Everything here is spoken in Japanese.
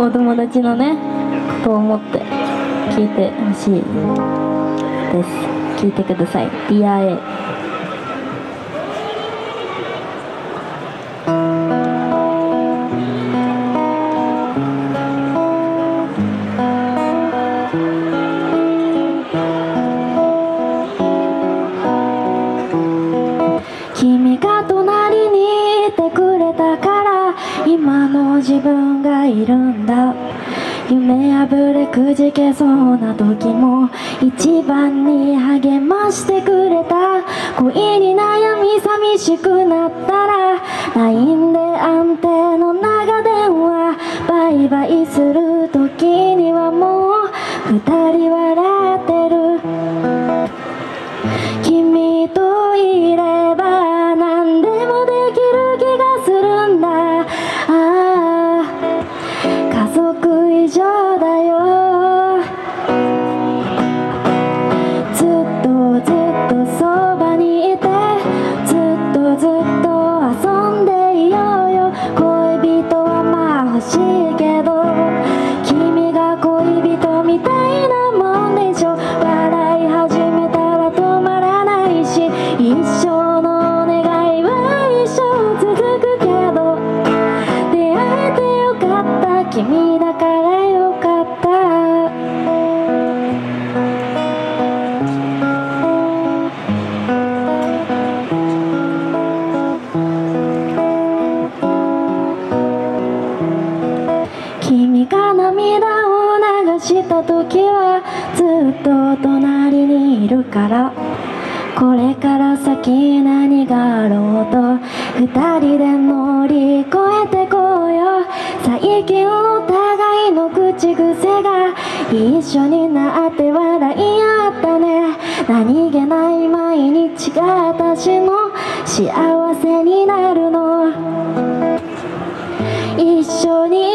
お友達のねことを思って聞いてほしいです。聞いてください。 DRA。君が隣にいてくれたから今の自分がいるんだ。夢破れくじけそうな時も一番に励ましてくれた。恋に悩み寂しくなったら LINE で安定の長電話。バイバイする時にはもう二人笑ってる。君といれば何でもできる気がするんだ。ああ家族以上だよ。ずっとずっとそばにいてずっとずっと遊んでいようよ。恋人はまあ欲しいけど君が恋人みたいなもんでしょ。笑い始めたら止まらないし一生の願いは一生続くけど出会えてよかった君だからよかった。君が涙を流した時はずっと隣にいるから。これから先何があろうと二人で乗り越えてこうよ。最近お互いの口癖が一緒になって笑い合ったね。何気ない毎日が私の幸せになるの。一緒に